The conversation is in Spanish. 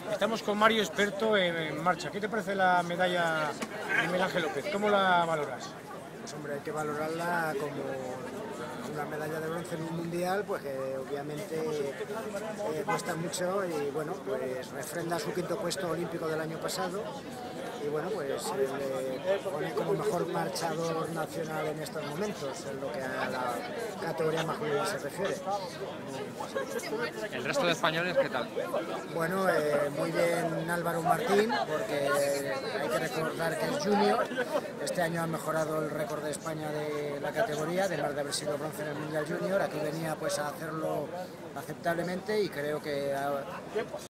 Estamos con Mario, experto en marcha. ¿Qué te parece la medalla de Miguel Ángel López? ¿Cómo la valoras? Pues hombre, hay que valorarla como una medalla de bronce en un mundial, pues que obviamente cuesta mucho y bueno, pues refrenda su quinto puesto olímpico del año pasado y bueno, pues le pone como mejor marchador nacional en estos momentos, en lo que a la categoría masculina se refiere. ¿El resto de españoles qué tal? Bueno, muy bien Álvaro Martín, porque hay que recordar que es junior. Este año ha mejorado el récord de España de la categoría, además de haber sido bronce en el Mundial Junior. Aquí venía pues a hacerlo aceptablemente y creo que